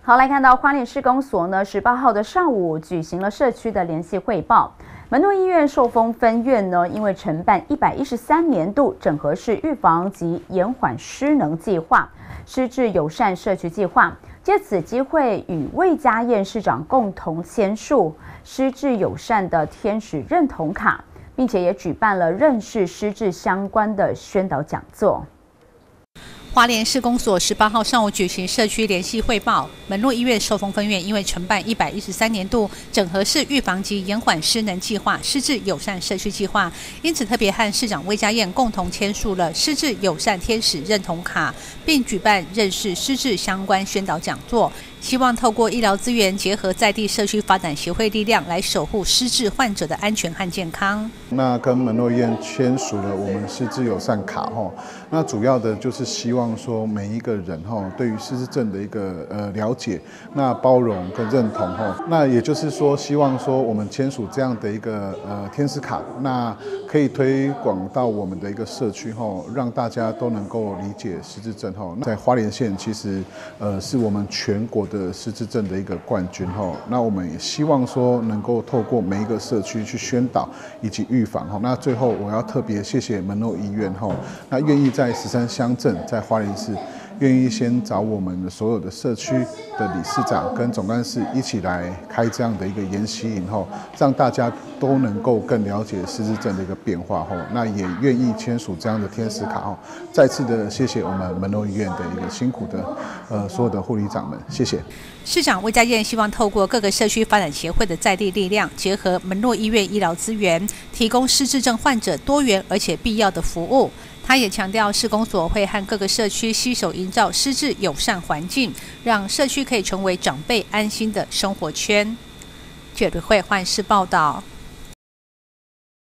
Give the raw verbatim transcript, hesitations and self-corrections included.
好，来看到花莲市公所呢，十八号的上午举行了社区的联系汇报。门诺医院寿丰分院呢，因为承办一百一十三年度整合式预防及延缓失能计划、失智友善社区计划，借此机会与魏家燕市长共同签署失智友善的天使认同卡，并且也举办了认识失智相关的宣导讲座。 花莲市公所十八号上午举行社区联系汇报，门诺医院寿丰分院因为承办一百一十三年度整合式预防及延缓失能计划、失智友善社区计划，因此特别和市长魏家燕共同签署了失智友善天使认同卡，并举办认识失智相关宣导讲座，希望透过医疗资源结合在地社区发展协会力量，来守护失智患者的安全和健康。 那跟门诺医院签署了我们失智友善卡吼，那主要的就是希望说每一个人吼对于失智症的一个呃了解，那包容跟认同吼，那也就是说希望说我们签署这样的一个呃天使卡，那可以推广到我们的一个社区吼，让大家都能够理解失智症吼。在花莲县其实呃是我们全国的失智症的一个冠军吼，那我们也希望说能够透过每一个社区去宣导以及预防吼。那最后我要特别谢谢门诺医院吼，那愿意在十三乡镇在花莲市愿意先找我们的所有的社区的理事长跟总干事一起来开这样的一个研习营后，让大家都能够更了解失智症的一个变化后，那也愿意签署这样的天使卡后。再次的谢谢我们门诺医院的一个辛苦的呃所有的护理长们，谢谢。 市长魏家燕希望透过各个社区发展协会的在地力量，结合门诺医院医疗资源，提供失智症患者多元而且必要的服务。他也强调，市公所会和各个社区携手营造失智友善环境，让社区可以成为长辈安心的生活圈。记者会换市报道。